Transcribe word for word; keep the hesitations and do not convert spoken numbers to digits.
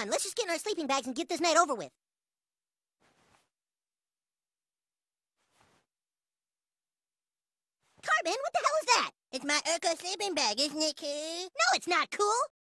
on, let's just get in our sleeping bags and get this night over with. Cartman, what the hell is that? It's my Urko sleeping bag, isn't it cool? No, it's not cool.